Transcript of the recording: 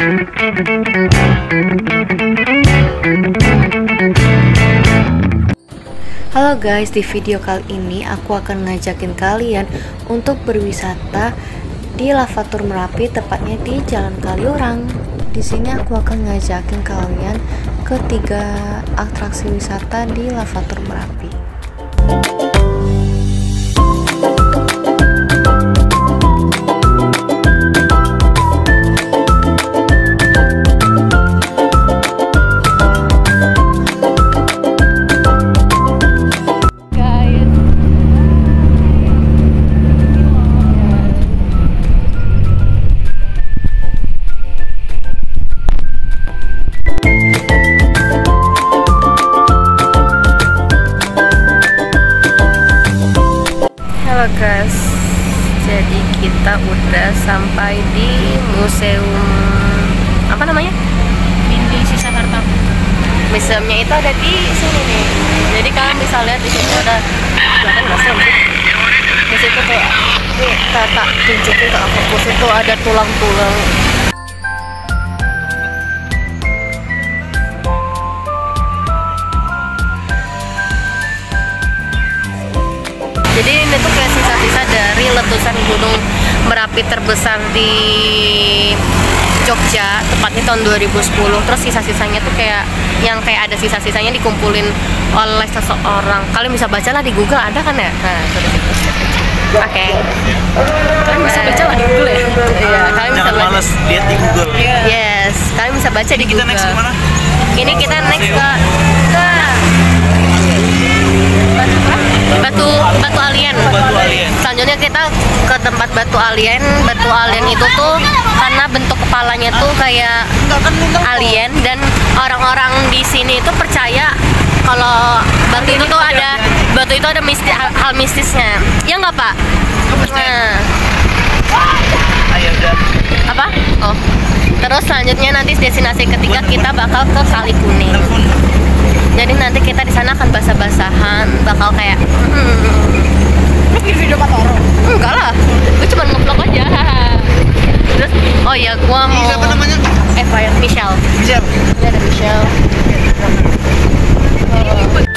Halo guys, di video kali ini aku akan ngajakin kalian untuk berwisata di Lavatur Merapi, tepatnya di Jalan Kaliurang. Di sini aku akan ngajakin kalian ke 3 atraksi wisata di Lavatur Merapi. Halo guys, jadi kita udah sampai di museum apa namanya? Bindi Sisa Harta. Museumnya itu ada di sini nih. Jadi kalian bisa lihat di situ ada kelihatan nggak sih? Di situ kayak kakak tunjukin ke aku, situ ada tulang-tulang. Jadi ini tuh kayak sisa-sisa dari letusan Gunung Merapi terbesar di Jogja, tepatnya tahun 2010. Terus sisa-sisanya tuh kayak yang kayak ada sisa-sisanya dikumpulin oleh seseorang. Kalian bisa baca lah di Google, ada kan ya? Nah, itu di situ. Oke. Kalian bisa baca lah di Google ya? Iya, kalian bisa Jangan baca. males lihat di Google. Yes, kalian bisa baca di Kita Google. next kemana? Ini kita next ke batu alien. Batu alien. Selanjutnya kita ke tempat batu alien. Batu alien itu tuh karena bentuk kepalanya tuh kayak alien, dan orang-orang di sini itu percaya kalau batu itu tuh ada hal mistisnya. Ya nggak, Pak? Nah, Ayo udah. apa? Oh. Terus selanjutnya nanti destinasi ketiga kita bakal ke Kali Kuning. Jadi nanti kita di sana akan basah-basahan, bakal kayak Bikin video Patoro. enggak lah, gue cuma nge-vlog aja. Terus, oh ya, gue mau Siapa namanya? Michelle. Michelle. Ini ada Michelle.